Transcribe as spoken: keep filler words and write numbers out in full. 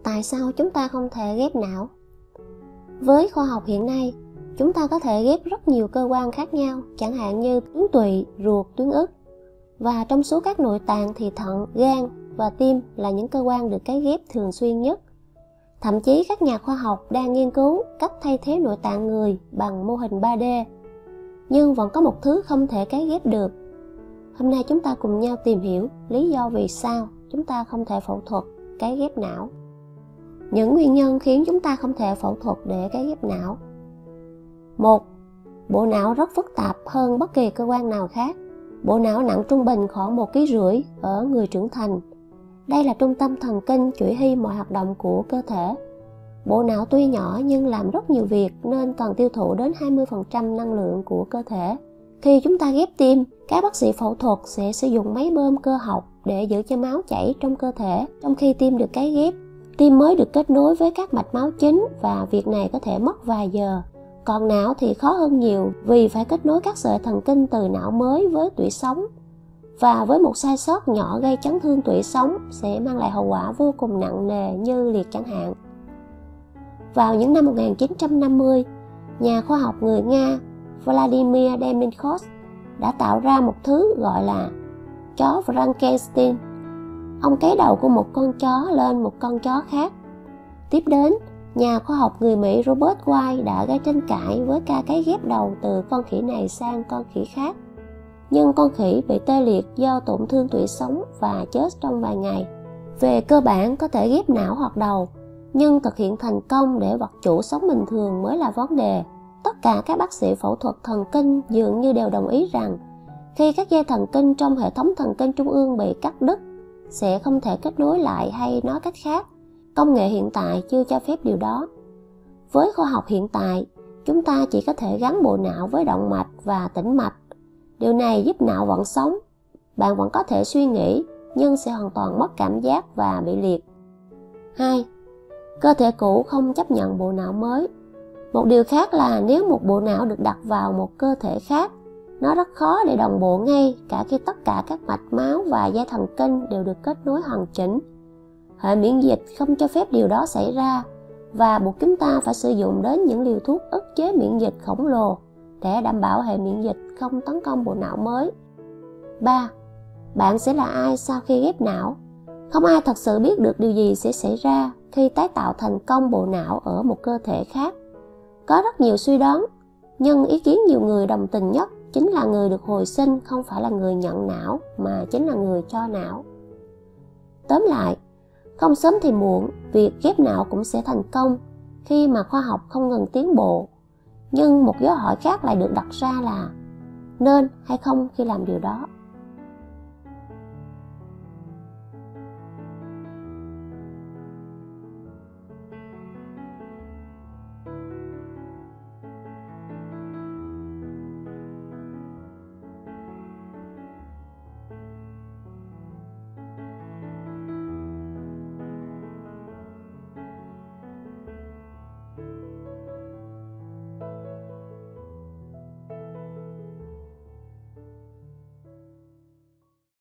tại sao chúng ta không thể ghép não? Với khoa học hiện nay, chúng ta có thể ghép rất nhiều cơ quan khác nhau, chẳng hạn như tuyến tụy, ruột, tuyến ức. Và trong số các nội tạng thì thận, gan và tim là những cơ quan được cấy ghép thường xuyên nhất. Thậm chí các nhà khoa học đang nghiên cứu cách thay thế nội tạng người bằng mô hình ba D. Nhưng vẫn có một thứ không thể cấy ghép được. Hôm nay chúng ta cùng nhau tìm hiểu lý do vì sao chúng ta không thể phẫu thuật cấy ghép não. Những nguyên nhân khiến chúng ta không thể phẫu thuật để cấy ghép não. một. Bộ não rất phức tạp hơn bất kỳ cơ quan nào khác. Bộ não nặng trung bình khoảng một ki lô gam ở người trưởng thành. Đây là trung tâm thần kinh chỉ huy mọi hoạt động của cơ thể. Bộ não tuy nhỏ nhưng làm rất nhiều việc nên cần tiêu thụ đến hai mươi phần trăm năng lượng của cơ thể. Khi chúng ta ghép tim, các bác sĩ phẫu thuật sẽ sử dụng máy bơm cơ học để giữ cho máu chảy trong cơ thể. Trong khi tim được cấy ghép, tim mới được kết nối với các mạch máu chính và việc này có thể mất vài giờ. Còn não thì khó hơn nhiều vì phải kết nối các sợi thần kinh từ não mới với tủy sống. Và với một sai sót nhỏ gây chấn thương tủy sống sẽ mang lại hậu quả vô cùng nặng nề như liệt chẳng hạn. Vào những năm một nghìn chín trăm năm mươi, nhà khoa học người Nga Vladimir Demikhov đã tạo ra một thứ gọi là chó Frankenstein. Ông cấy đầu của một con chó lên một con chó khác. Tiếp đến, nhà khoa học người Mỹ Robert White đã gây tranh cãi với ca cấy ghép đầu từ con khỉ này sang con khỉ khác. Nhưng con khỉ bị tê liệt do tổn thương tủy sống và chết trong vài ngày. Về cơ bản có thể ghép não hoặc đầu, nhưng thực hiện thành công để vật chủ sống bình thường mới là vấn đề. Tất cả các bác sĩ phẫu thuật thần kinh dường như đều đồng ý rằng khi các dây thần kinh trong hệ thống thần kinh trung ương bị cắt đứt, sẽ không thể kết nối lại, hay nói cách khác, công nghệ hiện tại chưa cho phép điều đó. Với khoa học hiện tại, chúng ta chỉ có thể gắn bộ não với động mạch và tĩnh mạch. Điều này giúp não vẫn sống. Bạn vẫn có thể suy nghĩ, nhưng sẽ hoàn toàn mất cảm giác và bị liệt. hai. Cơ thể cũ không chấp nhận bộ não mới. Một điều khác là nếu một bộ não được đặt vào một cơ thể khác, nó rất khó để đồng bộ ngay cả khi tất cả các mạch máu và dây thần kinh đều được kết nối hoàn chỉnh. Hệ miễn dịch không cho phép điều đó xảy ra và buộc chúng ta phải sử dụng đến những liều thuốc ức chế miễn dịch khổng lồ để đảm bảo hệ miễn dịch không tấn công bộ não mới. ba. Bạn sẽ là ai sau khi ghép não? Không ai thật sự biết được điều gì sẽ xảy ra khi tái tạo thành công bộ não ở một cơ thể khác. Có rất nhiều suy đoán, nhưng ý kiến nhiều người đồng tình nhất chính là người được hồi sinh không phải là người nhận não mà chính là người cho não. Tóm lại, không sớm thì muộn, việc ghép não cũng sẽ thành công khi mà khoa học không ngừng tiến bộ. Nhưng một dấu hỏi khác lại được đặt ra là nên hay không khi làm điều đó.